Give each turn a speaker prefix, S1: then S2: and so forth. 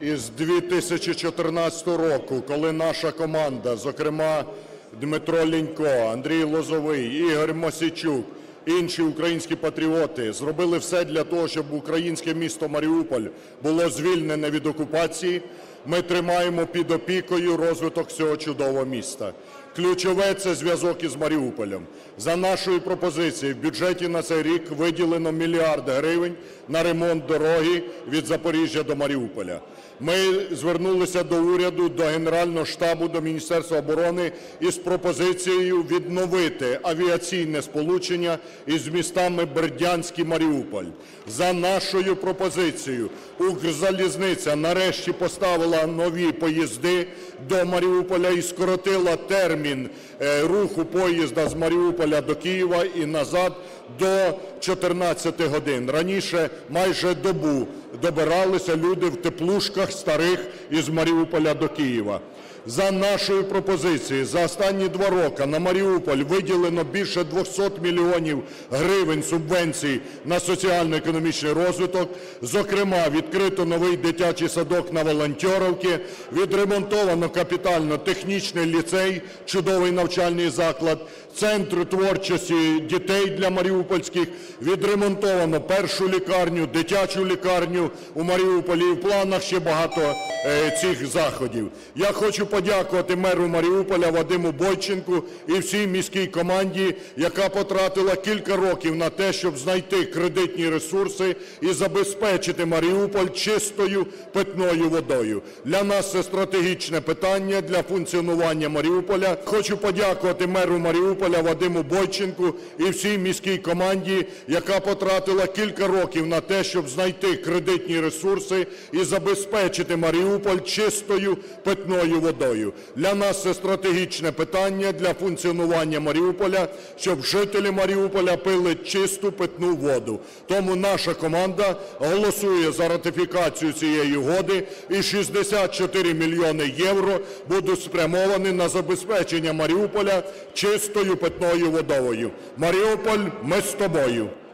S1: Із 2014 року, коли наша команда, зокрема Дмитро Лінько, Андрій Лозовий, Ігор Мосійчук, інші українські патріоти зробили все для того, щоб українське місто Маріуполь було звільнене від окупації, ми тримаємо під опікою розвиток цього чудового міста. Ключове – це зв'язок із Маріуполем. За нашою пропозицією, в бюджеті на цей рік виділено 1 мільярд гривень на ремонт дороги від Запоріжжя до Маріуполя. Ми звернулися до уряду, до Генерального штабу, до Міністерства оборони із пропозицією відновити авіаційне сполучення із містами Бердянськ і Маріуполь. За нашою пропозицією, Укрзалізниця нарешті поставила нові поїзди до Маріуполя і скоротила термін руху поїзда з Маріуполя до Києва і назад до 14 годин. Раніше майже добу добиралися люди в теплушках старих із Маріуполя до Києва. За нашою пропозицією, за останні 2 роки на Маріуполь виділено більше 200 мільйонів гривень субвенцій на соціально-економічний розвиток. Зокрема, відкрито новий дитячий садок на Волонтерівці, відремонтовано капітально технічний ліцей, чудовий навчальний заклад, центр творчості дітей для маріупольських, відремонтовано першу лікарню, дитячу лікарню у Маріуполі, і в планах ще багато цих заходів. Я хочу подякувати меру Маріуполя Вадиму Бойченку і всій міській команді, яка потратила кілька років на те, щоб знайти кредитні ресурси і забезпечити Маріуполь чистою питною водою. Для нас це стратегічне питання для функціонування Маріуполя. Хочу подякувати меру Маріуполя Вадиму Бойченку і всій міській команді, яка потратила кілька років на те, щоб знайти кредитні ресурси і забезпечити Маріуполь чистою питною водою. Для нас це стратегічне питання для функціонування Маріуполя, щоб жителі Маріуполя пили чисту питну воду. Тому наша команда голосує за ратифікацію цієї угоди, і 64 мільйони євро будуть спрямовані на забезпечення Маріуполя чистою питною водою. Маріуполь, ми з тобою!